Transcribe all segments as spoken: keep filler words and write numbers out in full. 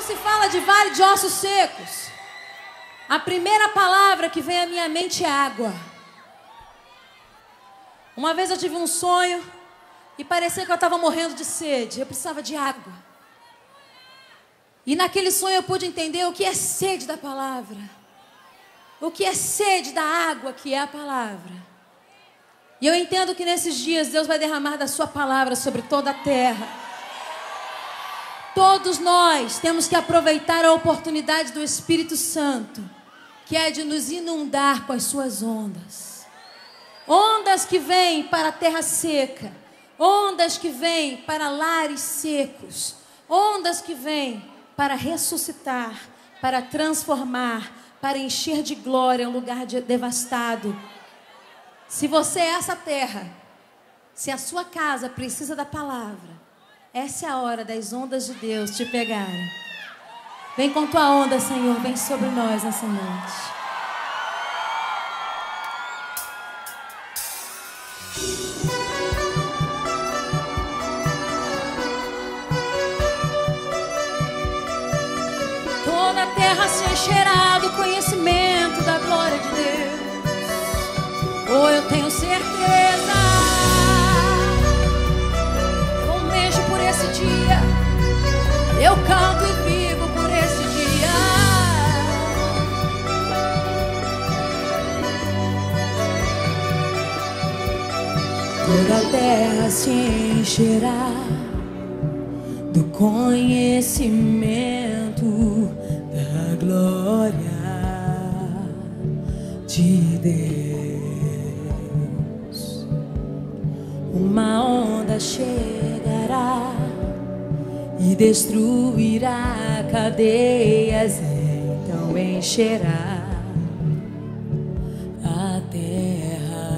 se fala de vale de ossos secos, a primeira palavra que vem à minha mente é água. Uma vez eu tive um sonho e parecia que eu estava morrendo de sede. Eu precisava de água. E naquele sonho eu pude entender o que é sede da palavra. O que é sede da água, que é a palavra. E eu entendo que nesses dias Deus vai derramar da sua palavra sobre toda a terra. Todos nós temos que aproveitar a oportunidade do Espírito Santo, que é de nos inundar com as suas ondas. Ondas que vêm para a terra seca. Ondas que vêm para lares secos. Ondas que vêm para ressuscitar, para transformar, para encher de glória um lugar de, devastado. Se você é essa terra, se a sua casa precisa da palavra, essa é a hora das ondas de Deus te pegarem. Vem com tua onda, Senhor, vem sobre nós nessa noite. Toda a terra se encherá do conhecimento da glória de Deus. Oh, eu tenho certeza. Eu almejo por esse dia. Eu canto e vivo por esse dia. Toda a terra se encherá do conhecimento da glória de Deus. Uma onda chegará e destruirá cadeias, então encherá a terra,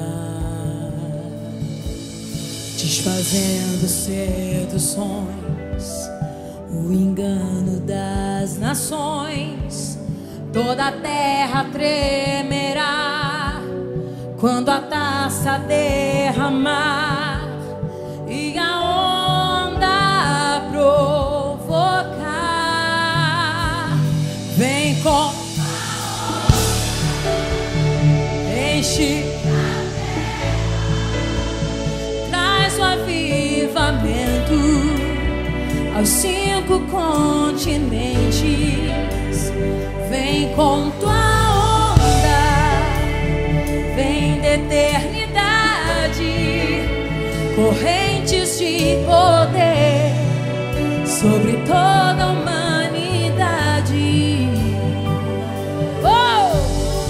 desfazendo seduções, o engano das nações. Toda a terra tremerá quando a taça derramar e a onda provocar. Vem com enche, traz o avivamento aos cinco continentes. Vem com tua onda, vem da eternidade, correntes de poder sobre toda a humanidade. Oh!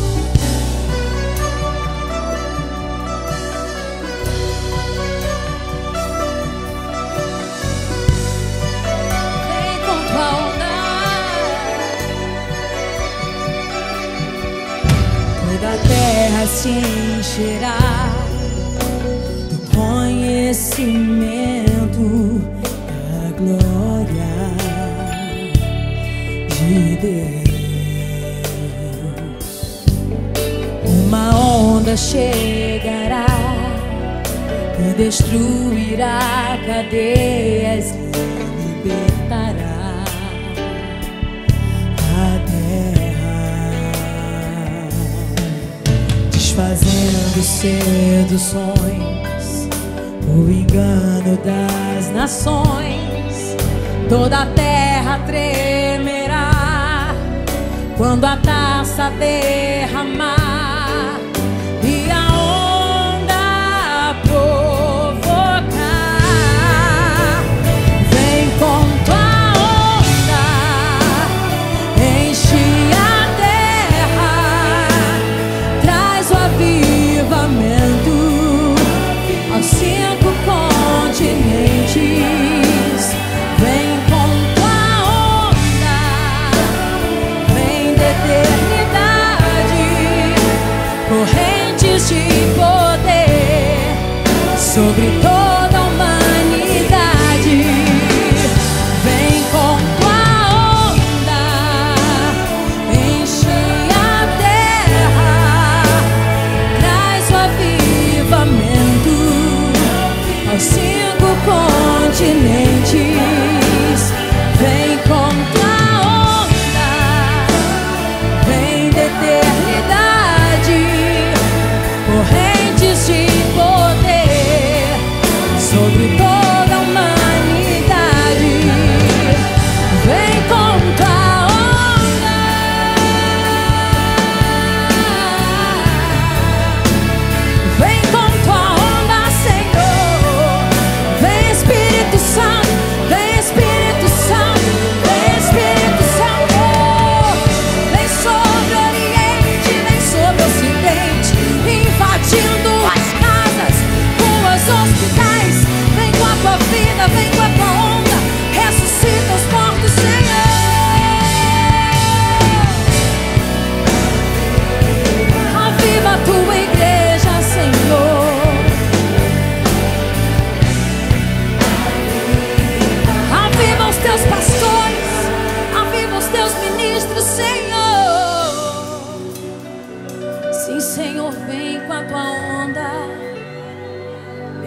Vem com tua onda. Toda a terra se encherá do conhecimento da glória de Deus. Uma onda chegará e destruirá cadeias e libertará a terra, desfazendo seduções, o engano das nações. Toda a terra tremerá quando a taça derramar e a onda provocar. Vem com tua onda, enche a terra, traz o avivamento aos cinco continentes. Vem com tua onda, vem da eternidade,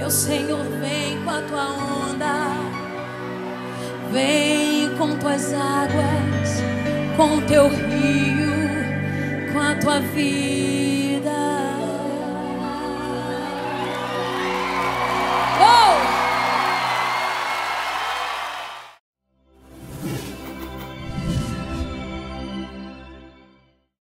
Meu Senhor, vem com a tua onda, vem com tuas águas, com teu rio, com a tua vida.